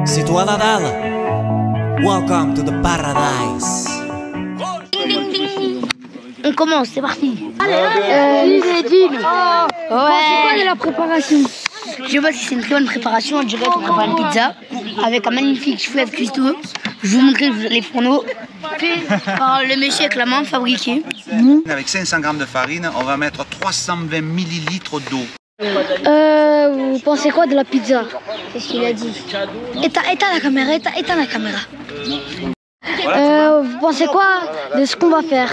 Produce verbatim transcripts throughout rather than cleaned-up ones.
C'est toi Nadal. Welcome to the paradise. Ding, ding, ding. On commence, c'est parti. Allez, euh, Dine. Oh, ouais. C'est quoi de la préparation? Je sais pas si c'est une très bonne préparation. En direct, on prépare une pizza avec un magnifique chef cuistot. Je vais vous montrer les fourneaux faits par le monsieur avec la main fabriqué. Mmh. Avec cinq cents grammes de farine, on va mettre trois cent vingt millilitres d'eau. Euh, vous pensez quoi de la pizza? C'est ce qu'il a dit. Éteins, éteins la caméra, éteins, éteins la caméra. Euh, vous pensez quoi de ce qu'on va faire?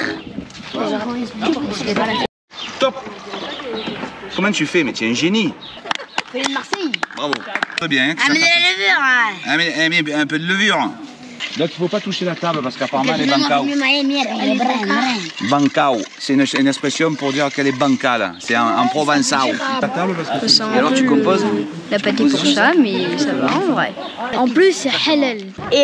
Top. Comment tu fais? Mais tu es un génie. Fais de Marseille. Bravo. Très bien. Ah mais de la levure. Hein. Ah, mais, mais, un peu de levure. Donc il ne faut pas toucher la table parce qu'apparemment elle est bancao. Bancao, c'est une, une expression pour dire qu'elle est bancale. C'est en, en provençal. La table parce que... Et alors tu composes? La pâte est pour ça, mais ça va en vrai. En plus c'est halal.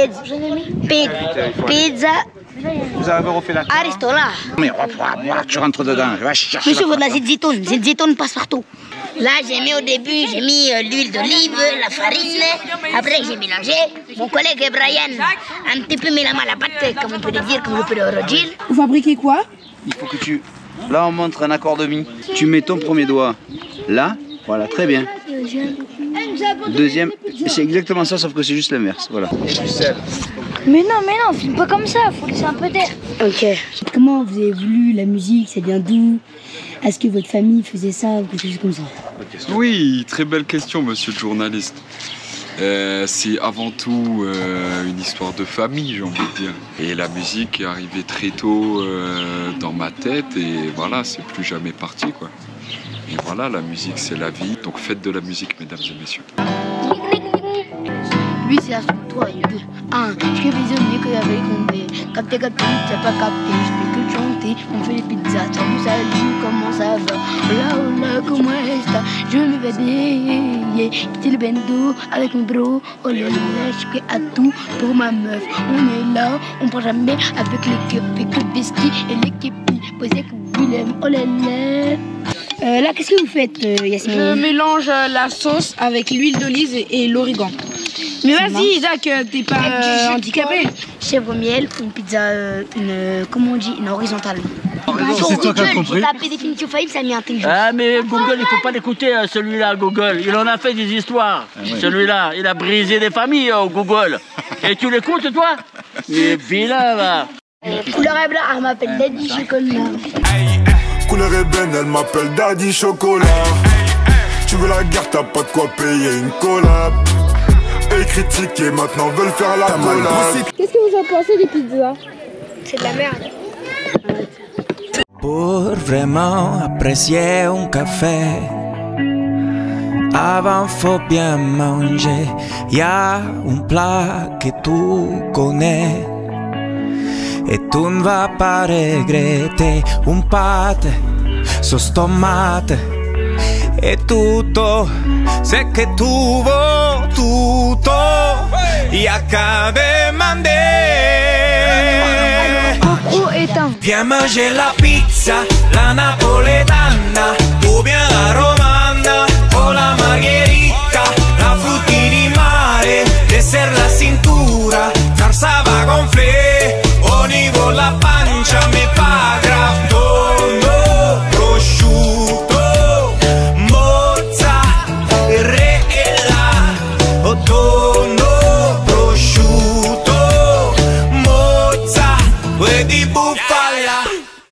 Pizza. Vous avez refait la table? Aristola. Mais tu rentres dedans. Je vais chercher. Monsieur, il faut de la zitoune. Cette zitoune passe partout. Là, j'ai mis au début, j'ai mis euh, l'huile d'olive, la farine. Après, j'ai mélangé. Mon collègue Brian a un petit peu mis la main à la pâte, comme on peut le dire, comme on peut le redire. Vous fabriquez quoi? Il faut que tu... Là, on montre un accord de mi. Tu mets ton premier doigt là. Voilà, très bien. Deuxième, c'est exactement ça, sauf que c'est juste l'inverse. Voilà. Et du sel. Mais non, mais non, filme pas comme ça, faut laisser un peu d'air. Ok. Comment vous avez voulu la musique? Ça vient d'où? Est-ce que votre famille faisait ça ou quelque chose comme ça? Oui, très belle question, monsieur le journaliste. Euh, c'est avant tout euh, une histoire de famille, j'ai envie de dire. Et la musique est arrivée très tôt euh, dans ma tête et voilà, c'est plus jamais parti, quoi. Et voilà, la musique, c'est la vie. Donc faites de la musique, mesdames et messieurs. Lui, c'est la structure, il y a deux. Un, je fais visionner que avec condé. Capté, capté, t'as pas capté, je fais que chanter. On fait les pizzas, salut, salut, comment ça va? Hola, hola, comment est-ce? Je me vais délier, quitter le bendo avec mon bro. Oh là là, je suis prêt à tout pour ma meuf. On est là, on prend jamais avec l'équipe. Et que Bestie et l'équipe, posez que Willem, oh là là. Euh, là, qu'est-ce que vous faites, euh, Yasmine? Je mélange la sauce avec l'huile d'olive et, et l'origan. Mais vas-y, Jacques, t'es pas euh, handicapé. Chèvre miel, une pizza, euh, une, euh, comment on dit, une horizontale. C'est toi qui as compris. J'ai tapé définition faillite, ça a mis intelligence. Ah mais Google, il faut pas l'écouter, celui-là, Google. Il en a fait des histoires. Ah, oui. Celui-là, il a brisé des familles, oh, Google. Et tu l'écoutes, toi? Il est vilain, là. Couleur est blanc, elle m'appelle Daddy Chocolat. Couleur ébène, elle m'appelle Daddy Chocolat. Tu veux la guerre, t'as pas de quoi payer une collab. Et critiquer, maintenant veulent faire la collab. Qu'est-ce que vous en pensez des pizzas? C'est de la merde. Pour vraiment apprécier un café, avant faut bien manger. Y a un plat que tu connais et tu ne vas pas regretter. Un pâte, sauce tomate e tutto, c'est que tu veux tutto. Y'a qu'à demander. Oh, éteint. Viens manger la pizza, la napoletana, o bien la romana, o la margherita, la frutti di mare, dessert la cintura, salsa va gonflée, au niveau la pancia, mais pas grave, tonno, prosciutto, mozzarella, o tonno, prosciutto, mozzarella, di buffa.